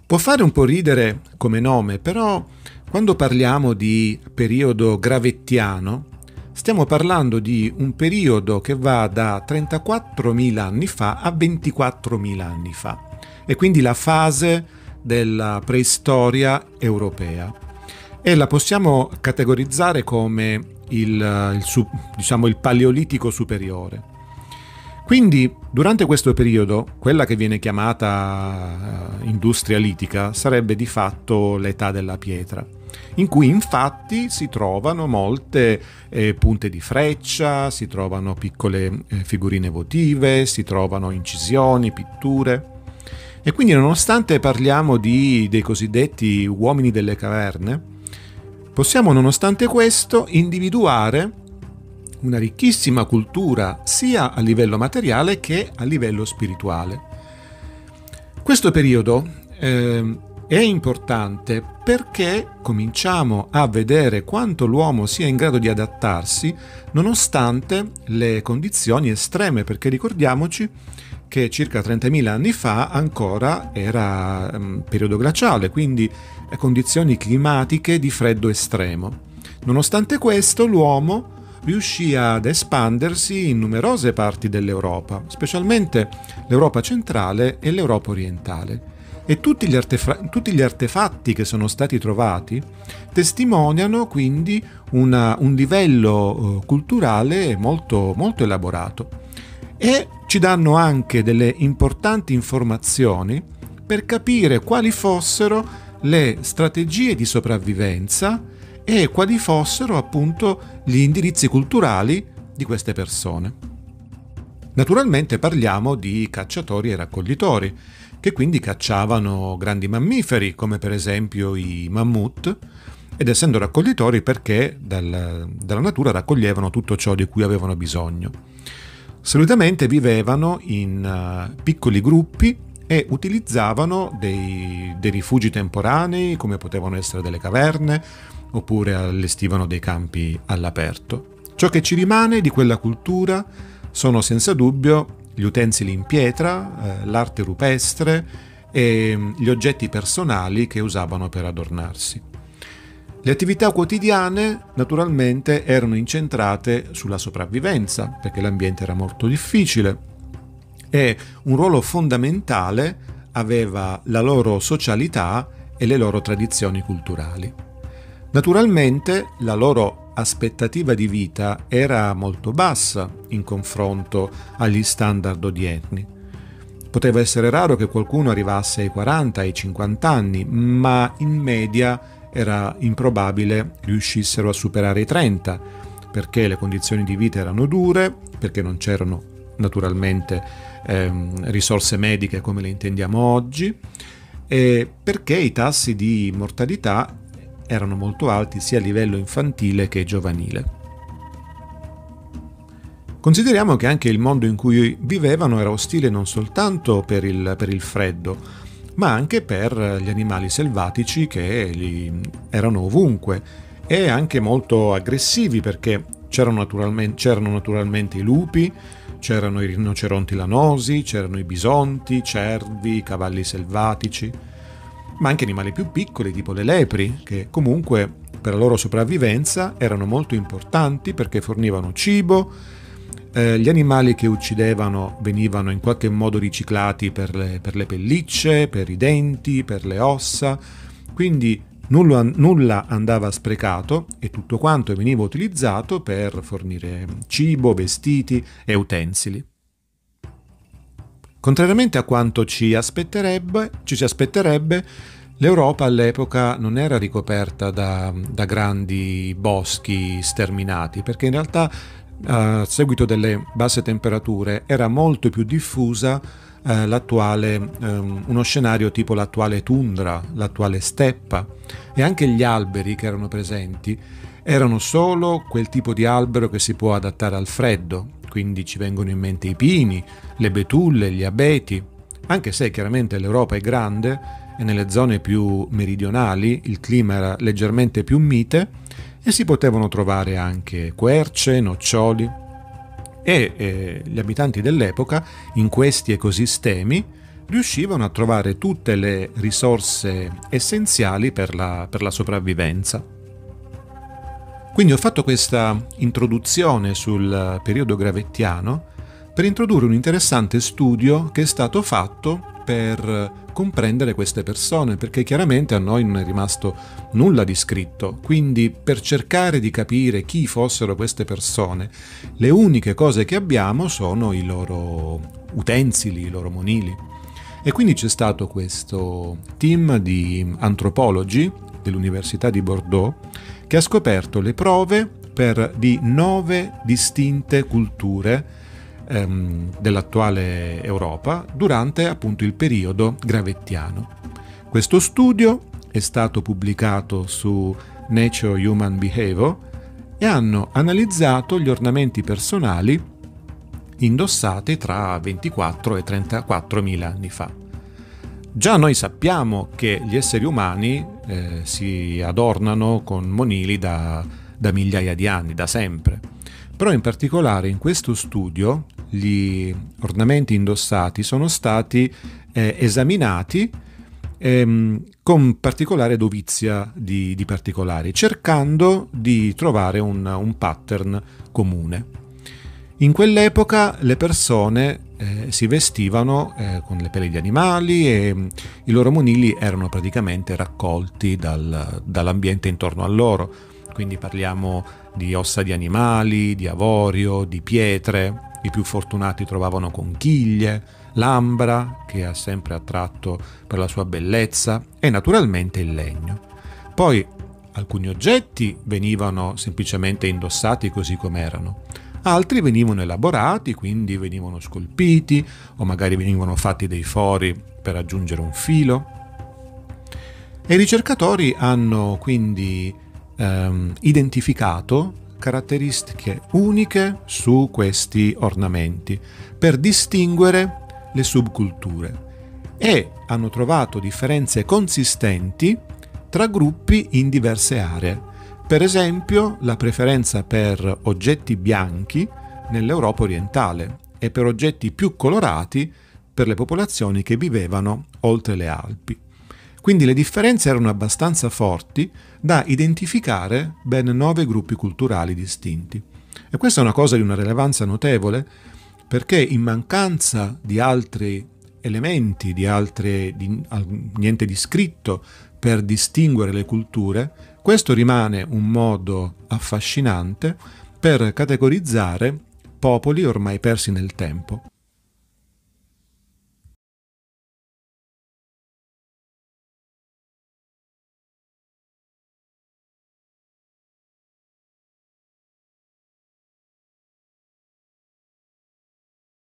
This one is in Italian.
Può fare un po' ridere come nome, però quando parliamo di periodo gravettiano, stiamo parlando di un periodo che va da 34.000 anni fa a 24.000 anni fa, e quindi la fase della preistoria europea. E la possiamo categorizzare come il Paleolitico superiore. Quindi, durante questo periodo, quella che viene chiamata industria litica sarebbe di fatto l'età della pietra, in cui infatti si trovano molte punte di freccia, si trovano piccole figurine votive, si trovano incisioni, pitture. E quindi, nonostante parliamo dei cosiddetti uomini delle caverne, possiamo nonostante questo individuare una ricchissima cultura sia a livello materiale che a livello spirituale. Questo periodo è importante perché cominciamo a vedere quanto l'uomo sia in grado di adattarsi nonostante le condizioni estreme, perché ricordiamoci che circa 30.000 anni fa ancora era periodo glaciale, quindi condizioni climatiche di freddo estremo. Nonostante questo, l'uomo riuscì ad espandersi in numerose parti dell'Europa, specialmente l'Europa centrale e l'Europa orientale. E tutti gli artefatti che sono stati trovati testimoniano quindi un livello culturale molto, molto elaborato e ci danno anche delle importanti informazioni per capire quali fossero le strategie di sopravvivenza e quali fossero appunto gli indirizzi culturali di queste persone. Naturalmente parliamo di cacciatori e raccoglitori, che quindi cacciavano grandi mammiferi, come per esempio i mammut, ed essendo raccoglitori perché dalla natura raccoglievano tutto ciò di cui avevano bisogno. Solitamente vivevano in piccoli gruppi e utilizzavano dei rifugi temporanei, come potevano essere delle caverne, oppure allestivano dei campi all'aperto. Ciò che ci rimane di quella cultura sono senza dubbio gli utensili in pietra, l'arte rupestre e gli oggetti personali che usavano per adornarsi. Le attività quotidiane naturalmente erano incentrate sulla sopravvivenza, perché l'ambiente era molto difficile, e un ruolo fondamentale aveva la loro socialità e le loro tradizioni culturali. Naturalmente la loro aspettativa di vita era molto bassa in confronto agli standard odierni. Poteva essere raro che qualcuno arrivasse ai 40, ai 50 anni, ma in media era improbabile riuscissero a superare i 30, perché le condizioni di vita erano dure, perché non c'erano naturalmente risorse mediche come le intendiamo oggi, e perché i tassi di mortalità erano molto alti sia a livello infantile che giovanile. Consideriamo che anche il mondo in cui vivevano era ostile non soltanto per il freddo, ma anche per gli animali selvatici che erano ovunque e anche molto aggressivi, perché c'erano naturalmente i lupi, c'erano i rinoceronti lanosi, c'erano i bisonti, cervi, cavalli selvatici, ma anche animali più piccoli tipo le lepri, che comunque per la loro sopravvivenza erano molto importanti perché fornivano cibo. Gli animali che uccidevano venivano in qualche modo riciclati per le pellicce, per i denti, per le ossa, quindi nulla andava sprecato e tutto quanto veniva utilizzato per fornire cibo, vestiti e utensili. Contrariamente a quanto ci si aspetterebbe, l'Europa all'epoca non era ricoperta da grandi boschi sterminati, perché in realtà a seguito delle basse temperature era molto più diffusa uno scenario tipo l'attuale tundra, l'attuale steppa, e anche gli alberi che erano presenti erano solo quel tipo di albero che si può adattare al freddo, quindi ci vengono in mente i pini, le betulle, gli abeti, anche se chiaramente l'Europa è grande e nelle zone più meridionali il clima era leggermente più mite e si potevano trovare anche querce, noccioli e gli abitanti dell'epoca in questi ecosistemi riuscivano a trovare tutte le risorse essenziali per la sopravvivenza. Quindi ho fatto questa introduzione sul periodo gravettiano per introdurre un interessante studio che è stato fatto per comprendere queste persone, perché chiaramente a noi non è rimasto nulla di scritto. Quindi, per cercare di capire chi fossero queste persone, le uniche cose che abbiamo sono i loro utensili, i loro monili. E quindi c'è stato questo team di antropologi dell'Università di Bordeaux che ha scoperto le prove di 9 distinte culture dell'attuale Europa durante appunto il periodo gravettiano. Questo studio è stato pubblicato su Nature Human Behavior e hanno analizzato gli ornamenti personali indossati tra 24 e 34 mila anni fa. Già noi sappiamo che gli esseri umani si adornano con monili da migliaia di anni, da sempre. Però in particolare in questo studio gli ornamenti indossati sono stati esaminati con particolare dovizia di particolari, cercando di trovare un pattern comune. In quell'epoca le persone si vestivano con le peli di animali e i loro monili erano praticamente raccolti dall'ambiente intorno a loro. Quindi parliamo di ossa di animali, di avorio, di pietre. I più fortunati trovavano conchiglie, l'ambra, che ha sempre attratto per la sua bellezza, e naturalmente il legno. Poi alcuni oggetti venivano semplicemente indossati così come erano. Altri venivano elaborati, quindi venivano scolpiti o magari venivano fatti dei fori per aggiungere un filo. E i ricercatori hanno quindi identificato caratteristiche uniche su questi ornamenti per distinguere le subculture e hanno trovato differenze consistenti tra gruppi in diverse aree. Per esempio, la preferenza per oggetti bianchi nell'Europa orientale e per oggetti più colorati per le popolazioni che vivevano oltre le Alpi. Quindi le differenze erano abbastanza forti da identificare ben 9 gruppi culturali distinti. E questa è una cosa di una rilevanza notevole, perché in mancanza di altri elementi, niente di scritto per distinguere le culture, questo rimane un modo affascinante per categorizzare popoli ormai persi nel tempo.